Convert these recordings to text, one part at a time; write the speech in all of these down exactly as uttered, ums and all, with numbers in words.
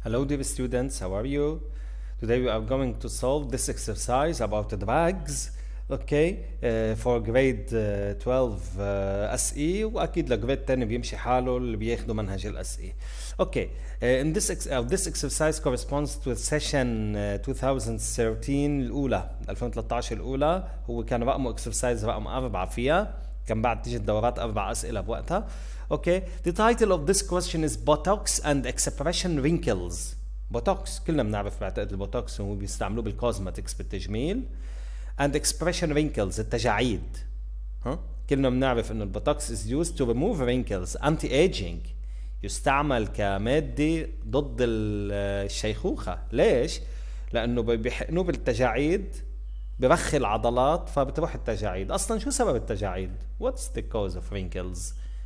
Hello dear students, how are you? Today we are going to solve this exercise about drugs, okay, uh, for grade uh, twelve uh, S E واكيد لجريد تاني بيمشي حاله اللي بياخدوا منهج ال S E. Okay, uh, in this ex uh, this exercise corresponds to session uh, twenty thirteen الأولى ألفين وثلاثة عشر الأولى. هو كان رقمه exercise رقم أربعة فيها، كان بعد تيجي الدورات أربع أسئلة بوقتها. Okay, the title of this question is Botox and expression wrinkles. Botox كلنا بنعرف بعتقد البوتوكس هو بيستعملوه بالكوزماتكس بالتجميل. And expression wrinkles التجاعيد. ها؟ كلنا بنعرف إنه البوتوكس is used to remove wrinkles, anti-aging. يستعمل كمادة ضد الشيخوخة. ليش؟ لأنه بيحقنوه بالتجاعيد، برخي العضلات فبتروح التجاعيد. أصلاً شو سبب التجاعيد؟ What's the cause of wrinkles؟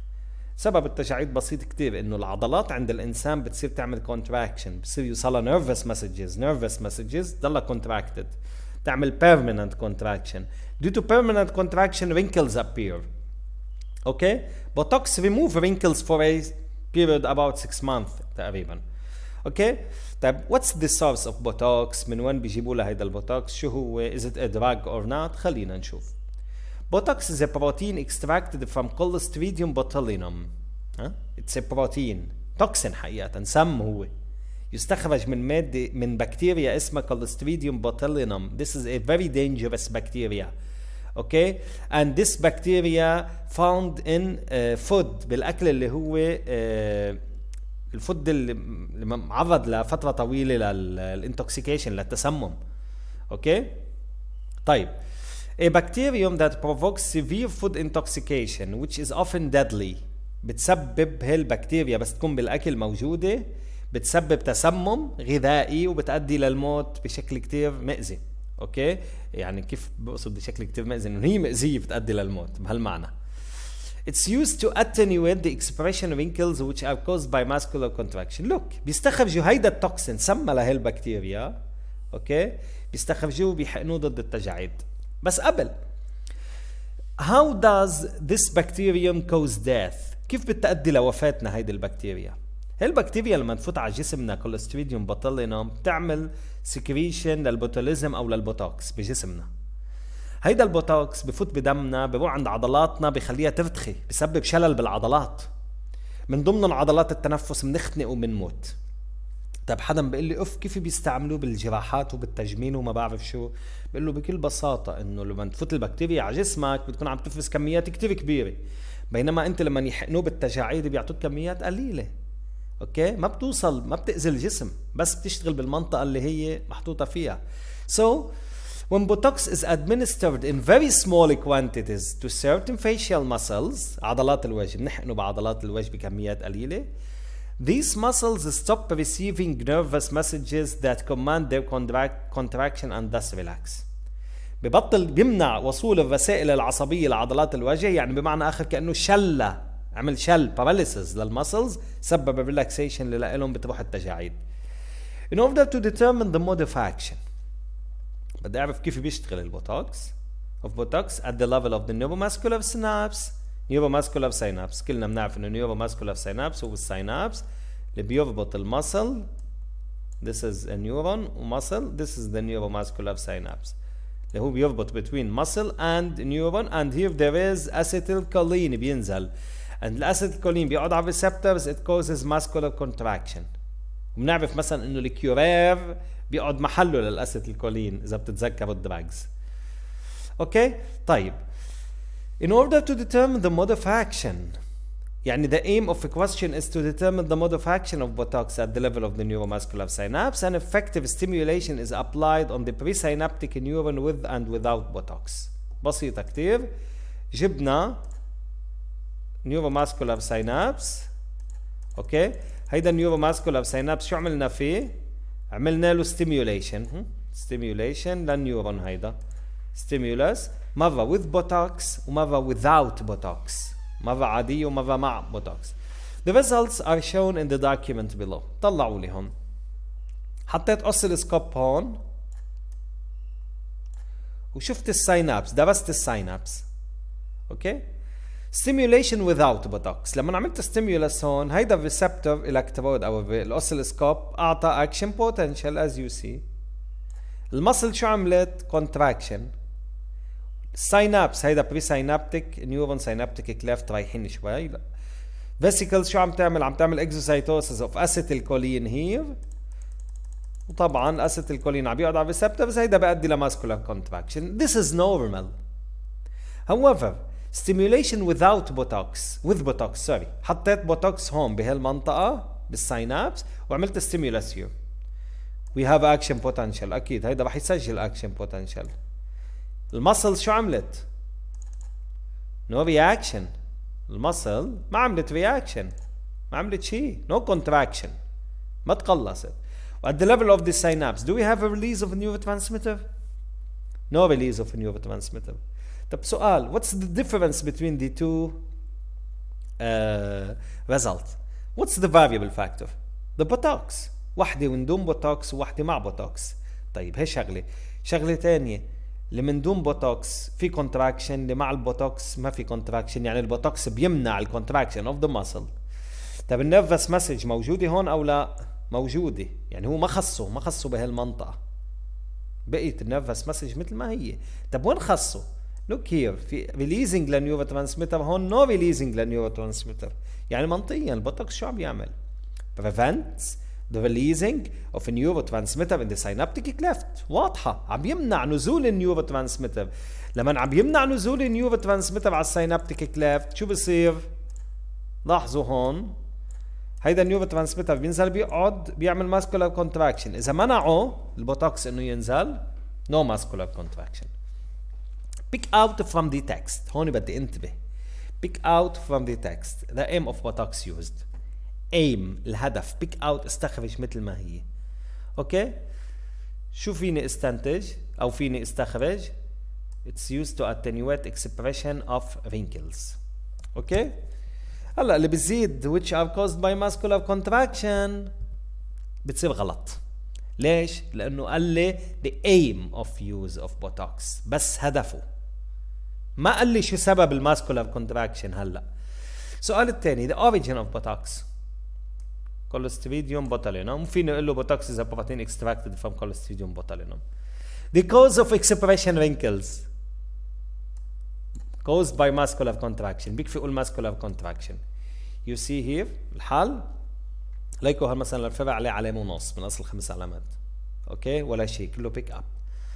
سبب التجاعيد بسيط كتير، انه العضلات عند الانسان بتصير تعمل contraction، بتصير يوصلها nervous messages nervous messages ضلها contracted، تعمل permanent contraction. Due to permanent contraction wrinkles appear. Okay? Botox remove wrinkles for a period about six months تقريبا. Okay? طيب what's the source of Botox؟ من وين بيجيبوا لها هيدا البوتوكس؟ شو هو؟ is it a drug or not؟ خلينا نشوف. Botox is a protein extracted from Clostridium botulinum. huh? It's a protein. toxin حقيقة، سم هو. يستخرج من مادة من بكتيريا اسمها Clostridium botulinum. This is a very dangerous bacteria. Okay? And this bacteria found in uh, food، بالأكل اللي هو uh, الفود اللي معرض لفترة طويلة للانتوكسيكيشن، للتسمم. Okay? طيب. A bacterium that provokes severe food intoxication which is often deadly. بتسبب هالبكتيريا بس تكون بالأكل موجودة، بتسبب تسمم غذائي وبتؤدي للموت بشكل كتير مأذي. أوكي؟ يعني كيف بقصد بشكل كتير مأذي؟ إنه هي مأذية بتؤدي للموت بهالمعنى. It's used to attenuate the expression wrinkles which are caused by muscular contraction. Look، بيستخرجوا هيدا التوكسين سمى لهالبكتيريا. أوكي؟ بيستخرجوه وبيحقنوه ضد التجاعيد. بس قبل how does this bacterium cause death؟ كيف بتأدي لوفاتنا هيدي البكتيريا؟ هي البكتيريا لما تفوت على جسمنا كولستريديوم بوتولينوم بتعمل سكريشن للبوتوليزم او للبوتوكس بجسمنا. هيدا البوتوكس بفوت بدمنا، بروح عند عضلاتنا، بخليها ترتخي، بسبب شلل بالعضلات. من ضمن العضلات التنفس بنختنق وبنموت. طيب حدا بيقول لي اوف كيف بيستعملوه بالجراحات وبالتجميل وما بعرف شو؟ بقول له بكل بساطه انه لما تفوت البكتيريا على جسمك بتكون عم تفرز كميات كتير كبيره، بينما انت لما يحقنوه بالتجاعيد بيعطوك كميات قليله. اوكي؟ ما بتوصل، ما بتأذي الجسم، بس بتشتغل بالمنطقه اللي هي محطوطه فيها. So when Botox is administered in very small quantities to certain facial muscles، عضلات الوجه، بنحقنه بعضلات الوجه بكميات قليله. These muscles stop receiving nervous messages that command their contract contraction and thus relax. ببطل بيمنع وصول الرسائل العصبية لعضلات الوجه، يعني بمعنى آخر كأنه شلة، عمل شل paralysis للمسلز، سبب الريلاكسيشن اللي لهم بتروح التجاعيد. In order to determine the mode of action، بدي أعرف كيف بيشتغل البوتوكس of Botox at the level of the neuromuscular synapse. neuromuscular synapse كلنا بنعرف انه neuromuscular synapse هو السينابس اللي بيربط المسل. this is a neuron ومسل. this is the neuromuscular synapse اللي هو بيربط between muscle and neuron. and here there is acetylcholine بينزل، and الacetylcholine بيقعد على receptors. it causes muscular contraction. وبنعرف مثلا انه الكيورير بيقعد محله للacetylcholine اذا بتتذكروا الدراجز. اوكي؟ طيب in order to determine the mode of action، يعني the aim of the question is to determine the mode of action of Botox at the level of the neuromuscular synapse. An effective stimulation is applied on the presynaptic neuron with and without Botox. بسيطة كتير. جبنا neuromuscular synapse. اوكي؟ هيدا neuromuscular synapse شو عملنا فيه؟ عملنا له stimulation. stimulation للنيورون هيدا. stimulus مرة with Botox ومرة without Botox، مرة عادية ومرة مع Botox. The results are shown in the document below. طلعوا لي هون. حطيت اوسيلوسكوب هون وشفت الساينابس، درست الساينابس. اوكي؟ stimulation without botox. لما عملت stimulus هون هيدا الريسبتور الكترود او الاوسيلوسكوب اعطى اكشن بوتنشال as you see. المسل شو عملت؟ contraction. الساينابس هيدا بري ساينابتيك نيورون ساينابتيك كليفت رايحين شوي. لا فيسيكلز شو عم تعمل؟ عم تعمل اكزوسايتوسيس اوف اسيتيلكولين هير، وطبعا اسيتيلكولين عم بيقعد على الريسبتورز، هيدا بيؤدي لماسكولار كونتراكشن. This is normal. However, stimulation without botox with botox sorry حطيت بوتوكس هون بهالمنطقة بالساينابس وعملت ستيمولس هير. We have action potential. أكيد هيدا رح يسجل action potential. المسل شو عملت؟ No reaction. المسل ما عملت reaction، ما عملت شيء. No contraction. ما تقلصت. At the level of the synapse, do we have a release of a neurotransmitter? No release of a neurotransmitter. طب سؤال, what's the difference between the two uh, results? What's the variable factor? The botox. واحدة من دون بوتوكس وواحدة مع بوتوكس. طيب هي شغلة. شغلة تانية, اللي من دون بوتوكس في contraction, اللي مع البوتوكس ما في contraction, يعني البوتوكس بيمنع الcontraction of the muscle. طب النيرفس مسج موجودة هون أو لا؟ موجودة، يعني هو ما خصه ما خصه بهالمنطقة، بقيت النيرفس مسج مثل ما هي. طب وين خصه؟ look here في releasing لنيوروترانسميتر هون no releasing لنيوروترانسميتر، يعني منطقيا البوتوكس شو عم يعمل؟ prevents the releasing of a neurotransmitter in the synaptic cleft. واضحة، عم يمنع نزول النيوروترانسميتر. لما عم يمنع نزول النيوروترانسميتر على السينابتيك كليفت شو بصير؟ لاحظوا هون هيدا النيوروترانسميتر بينزل بيقعد بيعمل ماسكولار كونتراكشن. اذا منعه البوتوكس انه ينزل نو ماسكولار كونتراكشن. pick out from the text. هون بدي انتبه. pick out from the text the aim of botox used. aim الهدف. pick out استخرج مثل ما هي. اوكي شو فيني استنتج او فيني استخرج؟ it's used to attenuate expression of wrinkles. اوكي هلا اللي بتزيد which are caused by muscular contraction بتصير غلط. ليش؟ لانه قال لي the aim of use of botox، بس هدفه، ما قال لي شو سبب الماسكولار كونتراكشن. هلا السؤال الثاني the origin of botox. Clostridium botulinum. فيني اقول له botox is a protein extracted from Clostridium botulinum. the cause of expression wrinkles caused by muscular contraction. بيكفي اقول muscular contraction. you see here الحل ليكو هالمثلا الفرع عليه علامة ونص من اصل خمس علامات. اوكي ولا شيء كله pick up.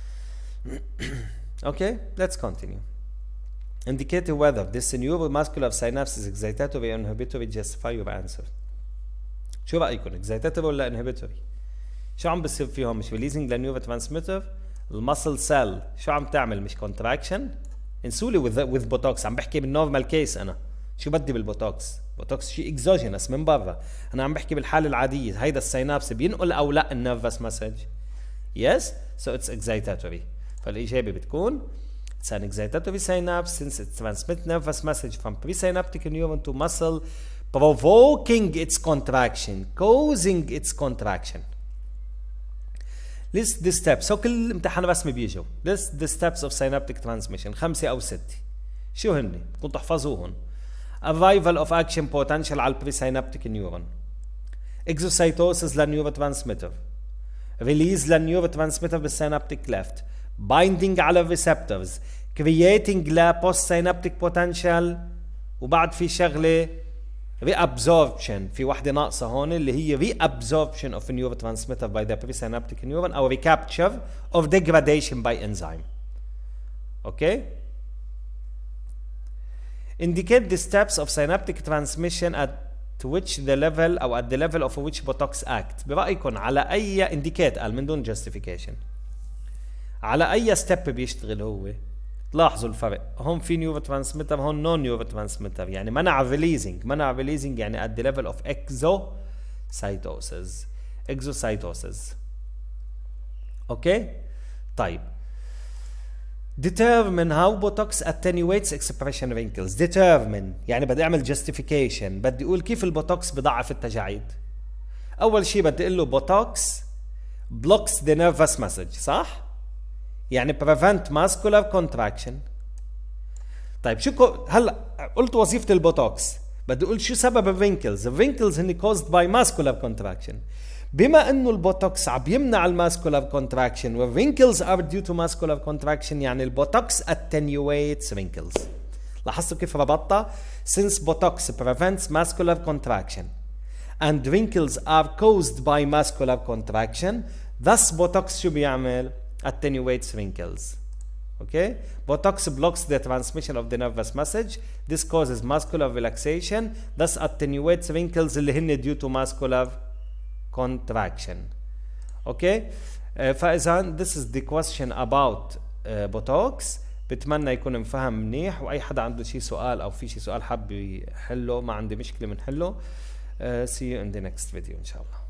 اوكي let's continue. indicate whether this neuromuscular synapse is excitatory or inhibitory. justify your answer. شو رأيكم excitatory ولا inhibitory؟ شو عم بصير فيهم؟ مش releasing للنيوروترانسميتر. المسل سيل شو عم تعمل؟ مش contraction. انسولي with with botox. عم بحكي بالنورمال كيس. انا شو بدي بالبوتوكس؟ بوتوكس شيء اكزوجينس من برا، انا عم بحكي بالحاله العاديه. هيدا السينابس بينقل او لا النيرفس مسج؟ يس سو اتس excitatory. فالاجابه بتكون it's an excitatory synapse since it transmits nervous message from presynaptic neuron to muscle provoking its contraction causing its contraction. list the steps. هو كل امتحان رسمي بيجوا list the steps of synaptic transmission. خمسه او سته. شو هن؟ بدكم تحفظوهم. arrival of action potential على البريسينابتيك نيورون، exocytosis للنيوروترانسميتر، release للنيوروترانسميتر بالسينابتيك كليفت، binding على الريسبتورز، creating لا post synaptic potential، وبعد في شغله reabsorption. في وحده ناقصه هون اللي هي reabsorption of a neurotransmitter by the presynaptic neuron او recapture of degradation by enzyme. اوكي indicate the steps of synaptic transmission at which the level أو at the level of which botox act. برأيكم على أي indicate قال من دون justification على أي step بيشتغل هو؟ لاحظوا الفرق، هون في neurotransmitter هون non neurotransmitter، يعني منع releasing. منع releasing يعني at the level of exocytosis. exocytosis. اوكي طيب determine how botox attenuates expression wrinkles. determine يعني بدي اعمل justification، بدي اقول كيف البوتوكس بضعف التجاعيد. اول شيء بدي اقول له botox blocks the nervous message، صح؟ يعني prevent muscular contraction. طيب شو كو هلا قلت وظيفة البوتوكس، بدي اقول شو سبب الرينكلز. الرينكلز هن caused by muscular contraction. بما انه البوتوكس عم يمنع الماسكولار كونتراكشن والرينكلز ار due to muscular contraction، يعني البوتوكس attenuates wrinkles. لاحظتوا كيف ربطتها؟ since Botox prevents muscular contraction and wrinkles are caused by muscular contraction, thus Botox شو بيعمل؟ attenuates wrinkles. Okay? Botox blocks the transmission of the nervous message. This causes muscular relaxation, thus attenuates wrinkles اللي هن due to muscular contraction. Okay? Uh, فإذا this is the question about uh, Botox. بتمنى يكون مفهم منيح، وأي حدا عنده شي سؤال أو في شي سؤال حاب يحله ما عندي مشكلة بنحله. uh, see you in the next video إن شاء الله.